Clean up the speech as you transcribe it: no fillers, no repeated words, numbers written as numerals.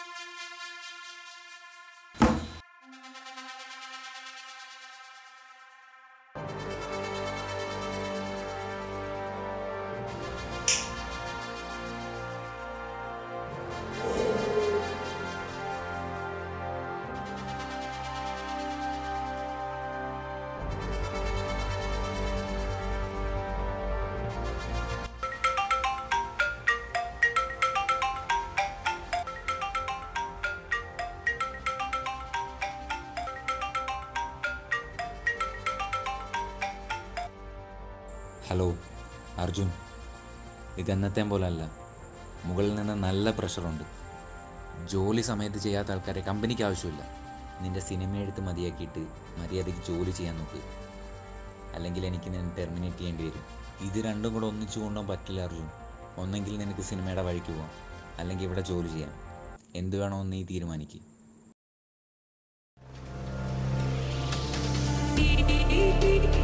Hello Arjun, ഇതെന്നത്തേം പോലല്ല. മുകളിൽ നിന്ന് നല്ല പ്രഷറുണ്ട്. ജോലി സമയത്ത് ചെയ്യാത്ത ആൾക്കാരെ കമ്പനിക്ക് ആവശ്യമില്ല. നിൻ്റെ സിനിമ എഴുത്ത് മതിയാക്കിയിട്ട് മര്യാദയ്ക്ക് ജോലി ചെയ്യാൻ നോക്ക്. അല്ലെങ്കിൽ എനിക്ക് നിന്നെ ടെർമിനേറ്റ് ചെയ്യേണ്ടി വരും. ഇത് രണ്ടും കൂടെ ഒന്നിച്ചു കൊണ്ടുപോകാൻ പറ്റില്ല അർജുൻ. ഒന്നെങ്കിൽ നിനക്ക് സിനിമയുടെ വഴിക്ക് പോകാം, അല്ലെങ്കിൽ ഇവിടെ ജോലി ചെയ്യാം. എന്ത് വേണമെന്ന് നീ തീരുമാനിക്കുക.